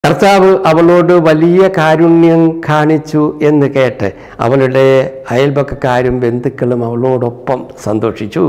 കർത്താവ് അവളോട് വലിയ കാരുണ്യം കാണിച്ചു എന്ന് കേട്ട് അവളുടെ അയൽപക്കക്കാരും ബന്ധുക്കളും അവളോടൊപ്പം സന്തോഷിച്ചു.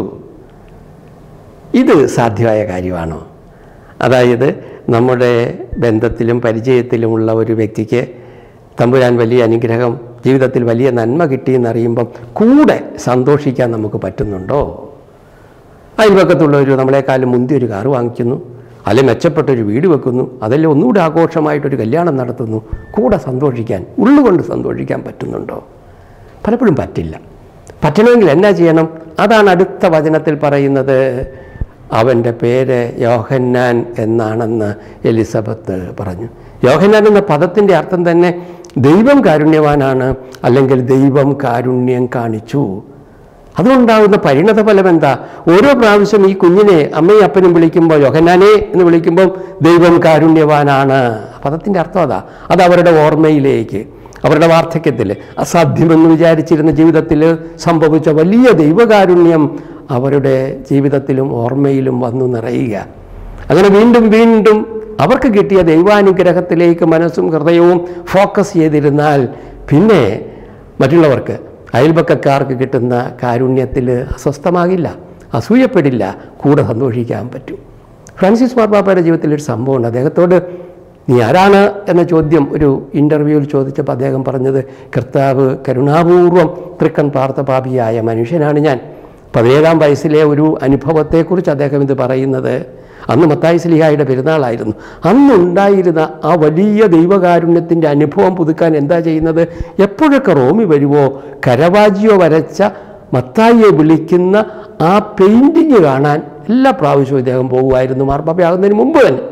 ഇത് സാധ്യമായ കാര്യമാണോ? അതായത് നമ്മുടെ ബന്ധത്തിലും പരിചയത്തിലുമുള്ള ഒരു വ്യക്തിക്ക് തമ്പുരാൻ വലിയ അനുഗ്രഹം, ജീവിതത്തിൽ വലിയ നന്മ കിട്ടിയെന്നറിയുമ്പം കൂടെ സന്തോഷിക്കാൻ നമുക്ക് പറ്റുന്നുണ്ടോ? അയൽപക്കത്തുള്ളവർ നമ്മളെക്കാളും മുന്തിയൊരു കാറ് വാങ്ങിക്കുന്നു, അല്ലെങ്കിൽ മെച്ചപ്പെട്ടൊരു വീട് വെക്കുന്നു, അതല്ലേ ഒന്നുകൂടി ആഘോഷമായിട്ടൊരു കല്യാണം നടത്തുന്നു, കൂടെ സന്തോഷിക്കാൻ, ഉള്ളുകൊണ്ട് സന്തോഷിക്കാൻ പറ്റുന്നുണ്ടോ? പലപ്പോഴും പറ്റില്ല. പറ്റണമെങ്കിൽ എന്നാ ചെയ്യണം? അതാണ് അടുത്ത വചനത്തിൽ പറയുന്നത്. അവൻ്റെ പേര് യോഹന്നാൻ എന്നാണെന്ന് എലിസബത്ത് പറഞ്ഞു. യോഹന്നാൻ എന്ന പദത്തിൻ്റെ അർത്ഥം തന്നെ ദൈവം കാരുണ്യവാനാണ്, അല്ലെങ്കിൽ ദൈവം കാരുണ്യം കാണിച്ചു. അതുകൊണ്ടാവുന്ന പരിണത ഫലം എന്താ? ഓരോ പ്രാവശ്യം ഈ കുഞ്ഞിനെ അമ്മയും അപ്പനും വിളിക്കുമ്പോൾ, യോഹന്നാനെ എന്ന് വിളിക്കുമ്പോൾ ദൈവം കാരുണ്യവാനാണ്. പദത്തിൻ്റെ അർത്ഥം അതാ. അത് അവരുടെ ഓർമ്മയിലേക്ക്, അവരുടെ വാർദ്ധക്യത്തിൽ അസാധ്യമെന്ന് വിചാരിച്ചിരുന്ന ജീവിതത്തിൽ സംഭവിച്ച വലിയ ദൈവകാരുണ്യം അവരുടെ ജീവിതത്തിലും ഓർമ്മയിലും വന്നു നിറയുക. അങ്ങനെ വീണ്ടും വീണ്ടും അവർക്ക് കിട്ടിയ ദൈവാനുഗ്രഹത്തിലേക്ക് മനസ്സും ഹൃദയവും ഫോക്കസ് ചെയ്തിരുന്നാൽ പിന്നെ മറ്റുള്ളവർക്ക്, അയൽപക്കക്കാർക്ക് കിട്ടുന്ന കാരുണ്യത്തിൽ അസ്വസ്ഥമാകില്ല, അസൂയപ്പെടില്ല, കൂടെ സന്തോഷിക്കാൻ പറ്റും. ഫ്രാൻസിസ് മാർപ്പാപ്പയുടെ ജീവിതത്തിലൊരു സംഭവമുണ്ട്. അദ്ദേഹത്തോട് നീ ആരാണ് എന്ന ചോദ്യം ഒരു ഇൻ്റർവ്യൂവിൽ ചോദിച്ചപ്പോൾ അദ്ദേഹം പറഞ്ഞത്, കർത്താവ് കരുണാപൂർവം തൃക്കൺ പാർത്ത പാപിയായ മനുഷ്യനാണ് ഞാൻ. 17-ാം വയസ്സിലെ ഒരു അനുഭവത്തെക്കുറിച്ച് അദ്ദേഹം ഇത് പറയുന്നത്. അന്ന് മത്തായി ശ്ലീഹായുടെ പെരുന്നാളായിരുന്നു. അന്നുണ്ടായിരുന്ന ആ വലിയ ദൈവകാരുണ്യത്തിൻ്റെ അനുഭവം പുതുക്കാൻ എന്താ ചെയ്യുന്നത്? എപ്പോഴൊക്കെ റോമി വരുമോ കരവാജിയോ വരച്ച മത്തായിയെ വിളിക്കുന്ന ആ പെയിൻറ്റിങ് കാണാൻ എല്ലാ പ്രാവശ്യവും ഇദ്ദേഹം പോകുമായിരുന്നു, മാർപ്പാപ്പയാകുന്നതിന് മുമ്പ് തന്നെ.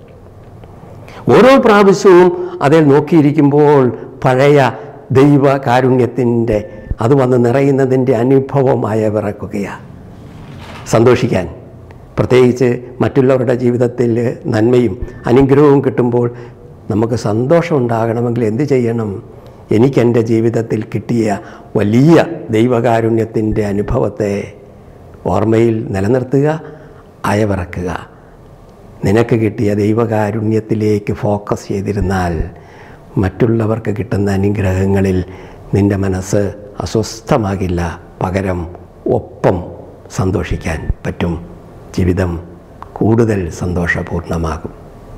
ഓരോ പ്രാവശ്യവും അതിൽ നോക്കിയിരിക്കുമ്പോൾ പഴയ ദൈവകാരുണ്യത്തിൻ്റെ അത് വന്ന് നിറയുന്നതിൻ്റെ അനുഭവമായ വിറക്കുകയാണ്. സന്തോഷിക്കാൻ, പ്രത്യേകിച്ച് മറ്റുള്ളവരുടെ ജീവിതത്തിൽ നന്മയും അനുഗ്രഹവും കിട്ടുമ്പോൾ നമുക്ക് സന്തോഷം ഉണ്ടാകണമെങ്കിൽ എന്ത് ചെയ്യണം? എനിക്കെൻ്റെ ജീവിതത്തിൽ കിട്ടിയ വലിയ ദൈവകാരുണ്യത്തിൻ്റെ അനുഭവത്തെ ഓർമ്മയിൽ നിലനിർത്തുക, അയവിറക്കുക. നിനക്ക് കിട്ടിയ ദൈവകാരുണ്യത്തിലേക്ക് ഫോക്കസ് ചെയ്തിരുന്നാൽ മറ്റുള്ളവർക്ക് കിട്ടുന്ന അനുഗ്രഹങ്ങളിൽ നിൻ്റെ മനസ്സ് അസ്വസ്ഥമാകില്ല, പകരം ഒപ്പം സന്തോഷിക്കാൻ പറ്റും. ജീവിതം കൂടുതൽ സന്തോഷപൂർണ്ണമാകും.